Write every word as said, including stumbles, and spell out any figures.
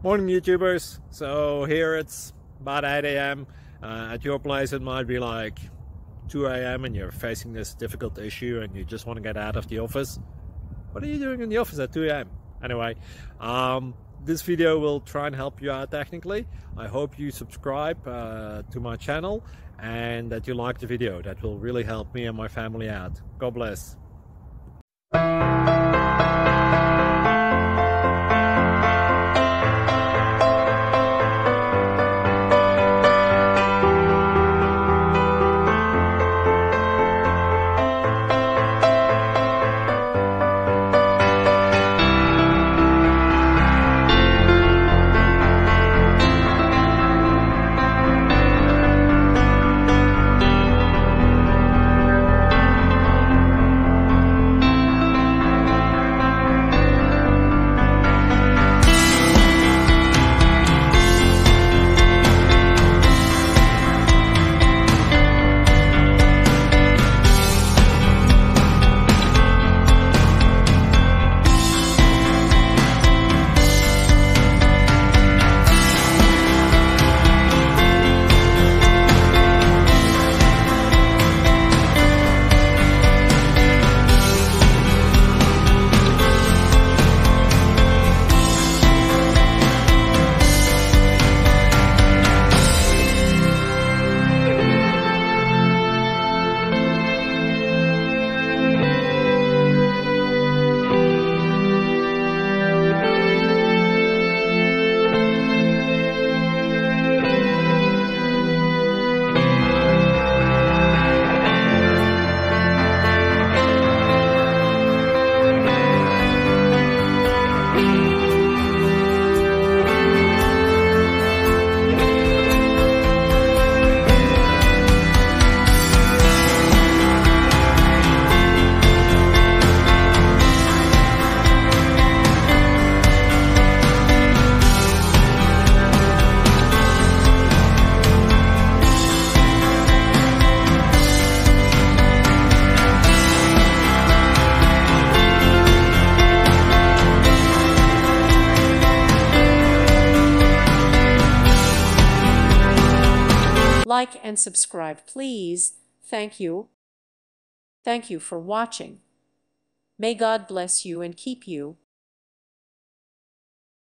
Morning, YouTubers. So here it's about eight A M Uh, at your place it might be like two A M and you're facing this difficult issue and you just want to get out of the office. What are you doing in the office at two A M? Anyway, um, this video will try and help you out technically. I hope you subscribe uh, to my channel and that you like the video. That will really help me and my family out. God bless. Like and subscribe, please. Thank you. Thank you for watching. May God bless you and keep you.